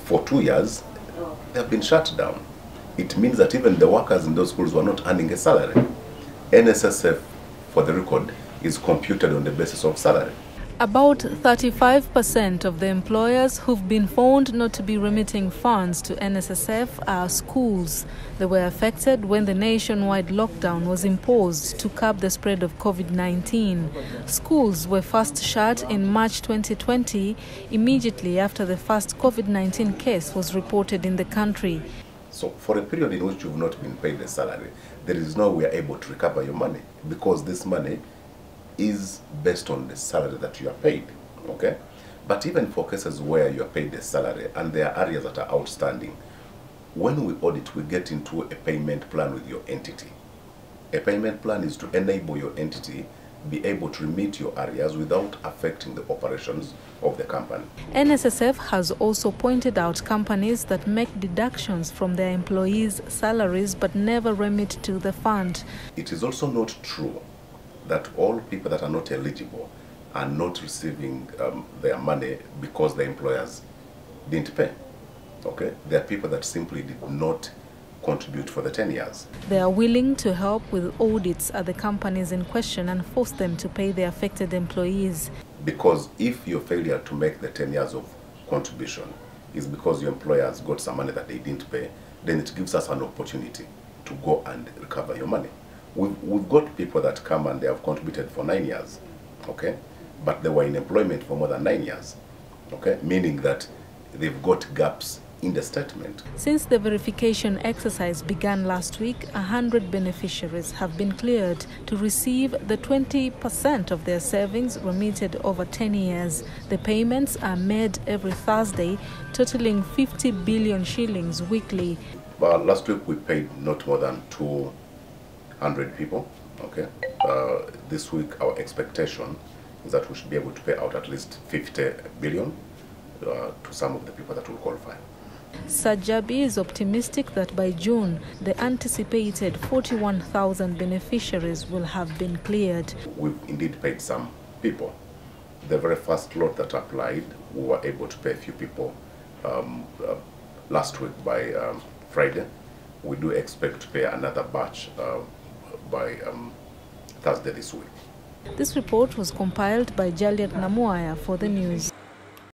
for 2 years, they have been shut down. It means that even the workers in those schools were not earning a salary. NSSF, for the record, is computed on the basis of salary. About 35% of the employers who've been found not to be remitting funds to NSSF are schools. They were affected when the nationwide lockdown was imposed to curb the spread of COVID-19. Schools were first shut in March 2020, immediately after the first COVID-19 case was reported in the country. So for a period in which you've not been paid a salary, there is no way able to recover your money, because this money is based on the salary that you are paid, okay? But even for cases where you are paid a salary and there are areas that are outstanding, when we audit, we get into a payment plan with your entity. A payment plan is to enable your entity be able to remit your areas without affecting the operations of the company. NSSF has also pointed out companies that make deductions from their employees' salaries but never remit to the fund. It is also not true that all people that are not eligible are not receiving their money because the employers didn't pay. Okay? There are people that simply did not contribute for the 10 years. They are willing to help with audits at the companies in question and force them to pay the affected employees. Because if your failure to make the 10 years of contribution is because your employers got some money that they didn't pay, then it gives us an opportunity to go and recover your money. We've got people that come and they have contributed for 9 years, okay? But they were in employment for more than 9 years, okay? Meaning that they've got gaps in the statement. Since the verification exercise began last week, 100 beneficiaries have been cleared to receive the 20% of their savings remitted over 10 years. The payments are made every Thursday, totaling 50 billion shillings weekly. But last week we paid not more than 200 people, okay? This week our expectation is that we should be able to pay out at least 50 billion to some of the people that will qualify. Sajabi is optimistic that by June, the anticipated 41,000 beneficiaries will have been cleared. We've indeed paid some people. The very first lot that applied, we were able to pay a few people last week by Friday. We do expect to pay another batch by Thursday this week. This report was compiled by Jaliat Namuaya for the news.